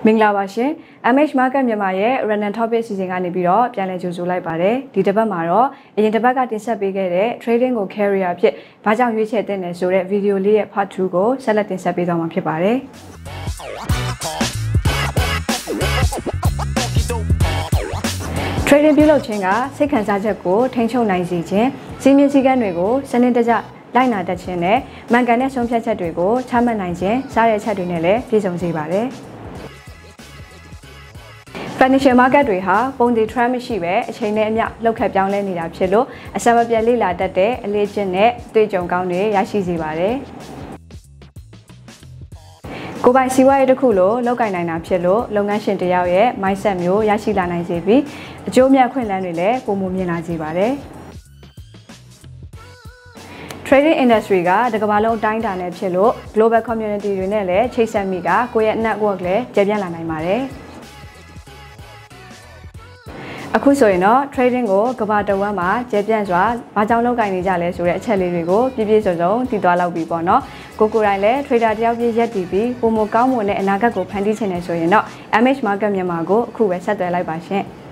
မင်္ဂလာပါရှင် MH Market မြန်မာရဲ့ Random Topic စီစဉ်ကနေပြီးတော့ပြန်လည်ကြိုဆိုလိုက်ပါတယ်ဒီတစ်ပတ်မှာတော့အရင်တစ်ပတ်ကတင်ဆက်ပေးခဲ့တဲ့ trading ကို carrier ဖြစ်ဘာကြောင့်ရွေးချယ်သင့်တယ်ဆိုတဲ့ video လေးရဲ့ part 2 ကိုဆက်လက်တင်ဆက်ပေးသွားမှာဖြစ်ပါတယ် trading ပြုလုပ်ခြင်းကစိတ်ခံစားချက်ကိုထိန်းချုပ်နိုင်စေခြင်းစီးမြင်စည်းကမ်းတွေကိုစနစ်တကျလိုက်နာတတ်ခြင်းနဲ့မှန်ကန်တဲ့ဆုံးဖြတ်ချက်တွေကိုချမှတ်နိုင်ခြင်းစားတဲ့ချက်တွေနဲ့လည်းပြည့်စုံစေပါတယ်Financial market တွေဟာပုံတည် trend မရှိပဲအချိန်နဲ့အမျှလှုပ်ခတ်ပြောင်းလဲနေတာဖြစ်လို့အစမပြတ်လေ့လာတတ်တဲ့အလေးကျင့်နဲ့တွေ့ကြုံကောင်းတွေရရှိစေပါတယ်။ကိုယ်ပိုင်စီးပွားရေးတစ်ခုလိုလုပ်ကိုင်နိုင်တာဖြစ်လို့လုပ်ငန်းရှင်တစ်ယောက်ရဲ့ mindset မျိုးရရှိလာနိုင်စေပြီးအကျိုးမြတ်ခွင့်လန်းတွေလည်းပုံမမြင်လာစေပါတယ်။ Trading industry ကတကမ္ဘာလုံးအတိုင်းအတာနဲ့ဖြစ်လို့ global community တွေနဲ့လည်းချိတ်ဆက်မိကကိုယ့်ရဲ့ network လည်းကျယ်ပြန့်လာနိုင်ပါတယ်။အခုဆိုရင်တော့ trading ကိုကမ္ဘာတဝန်းမှာကျယ်ပြန့်စွာဘာကြောင့်လုပ်ကိုင်နေကြလဲဆိုတဲ့အချက်လေးတွေကိုပြည့်ပြည့်စုံစုံသိသွားလောက်ပြီပေါ့နော်ကိုကိုတိုင်းလည်း trader တယောက်ပြည့်ရက်တည်ပြီးပုံမကောင်းမွန်တဲ့အနာဂတ်ကိုဖန်တီးချင်တယ်ဆိုရင်တော့ MH Market မြန်မာကိုအခုပဲဆက်သွယ်လိုက်ပါရှင်။